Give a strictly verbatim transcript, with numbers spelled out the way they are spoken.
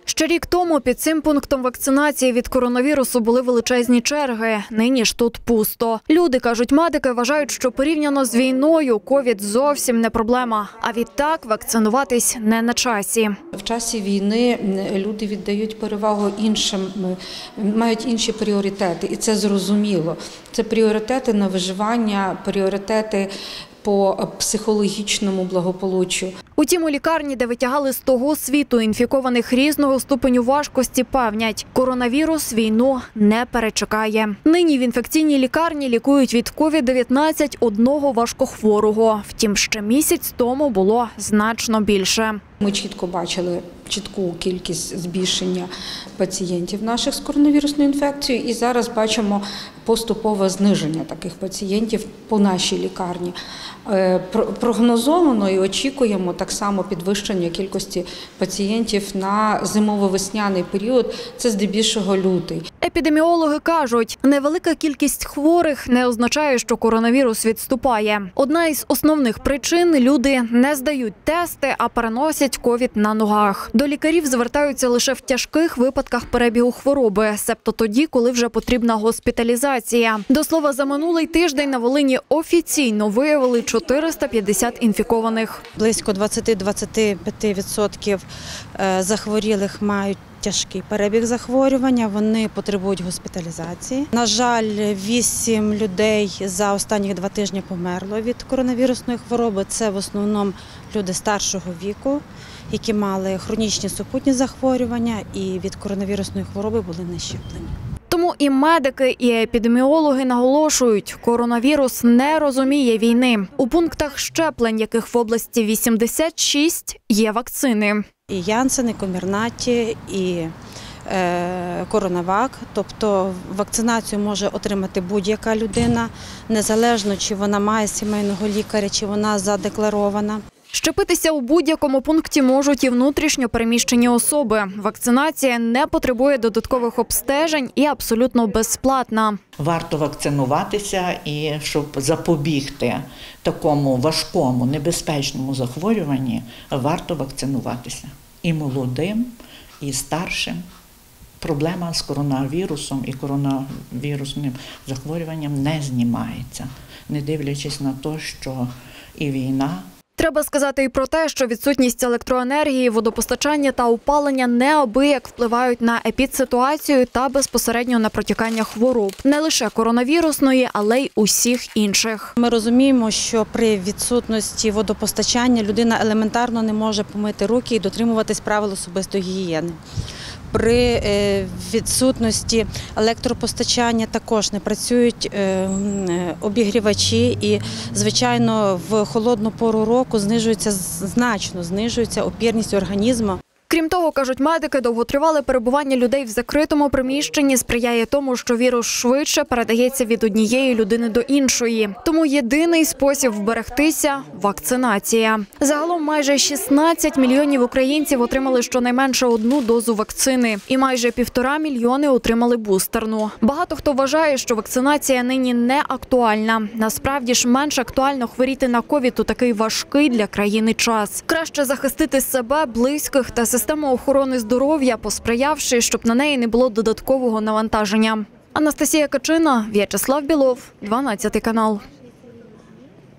Ще рік тому під цим пунктом вакцинації від коронавірусу були величезні черги. Нині ж тут пусто. Люди, кажуть медики, вважають, що порівняно з війною ковід зовсім не проблема. А відтак вакцинуватись не на часі. В часі війни люди віддають перевагу іншим, мають інші пріоритети. І це зрозуміло. Це пріоритети на виживання, пріоритети по психологічному благополуччю. Утім, у лікарні, де витягали з того світу інфікованих різного ступеню важкості, певнять, коронавірус війну не перечекає. Нині в інфекційній лікарні лікують від ковід дев'ятнадцять одного важкохворого. Втім, ще місяць тому було значно більше. Ми чітко бачили чітку кількість збільшення пацієнтів наших з коронавірусною інфекцією і зараз бачимо поступове зниження таких пацієнтів по нашій лікарні. Прогнозовано і очікуємо так само підвищення кількості пацієнтів на зимово-весняний період, це здебільшого лютий. Епідеміологи кажуть, невелика кількість хворих не означає, що коронавірус відступає. Одна із основних причин – люди не здають тести, а переносять ковід на ногах. До лікарів звертаються лише в тяжких випадках перебігу хвороби, себто тоді, коли вже потрібна госпіталізація. До слова, за минулий тиждень на Волині офіційно виявили чотириста п'ятдесят інфікованих. Близько двадцять-двадцять п'ять відсотків захворілих мають тяжкий перебіг захворювання, вони потребують госпіталізації. На жаль, вісім людей за останні два тижні померло від коронавірусної хвороби. Це в основному люди старшого віку, які мали хронічні супутні захворювання і від коронавірусної хвороби були не щеплені. Тому і медики, і епідеміологи наголошують, коронавірус не розуміє війни. У пунктах щеплень, яких в області вісімдесят шість, є вакцини. І Янсен, і Комірнаті, і е, Коронавак. Тобто вакцинацію може отримати будь-яка людина, незалежно чи вона має сімейного лікаря, чи вона задекларована. Щепитися у будь-якому пункті можуть і внутрішньо переміщені особи. Вакцинація не потребує додаткових обстежень і абсолютно безплатна. Варто вакцинуватися, і щоб запобігти такому важкому, небезпечному захворюванні, варто вакцинуватися. І молодим, і старшим. Проблема з коронавірусом і коронавірусним захворюванням не знімається, не дивлячись на те, що і війна. Треба сказати і про те, що відсутність електроенергії, водопостачання та опалення неабияк впливають на епідситуацію та безпосередньо на протікання хвороб. Не лише коронавірусної, але й усіх інших. Ми розуміємо, що при відсутності водопостачання людина елементарно не може помити руки і дотримуватись правил особистої гігієни. При відсутності електропостачання також не працюють обігрівачі і, звичайно, в холодну пору року знижується, значно знижується опірність організму. Крім того, кажуть медики, довготривале перебування людей в закритому приміщенні сприяє тому, що вірус швидше передається від однієї людини до іншої. Тому єдиний спосіб вберегтися – вакцинація. Загалом майже шістнадцять мільйонів українців отримали щонайменше одну дозу вакцини. І майже півтора мільйони отримали бустерну. Багато хто вважає, що вакцинація нині не актуальна. Насправді ж менш актуально хворіти на ковід у такий важкий для країни час. Краще захистити себе, близьких та систему охорони здоров'я, посприявши, щоб на неї не було додаткового навантаження. Анастасія Качина, В'ячеслав Білов, дванадцятий канал.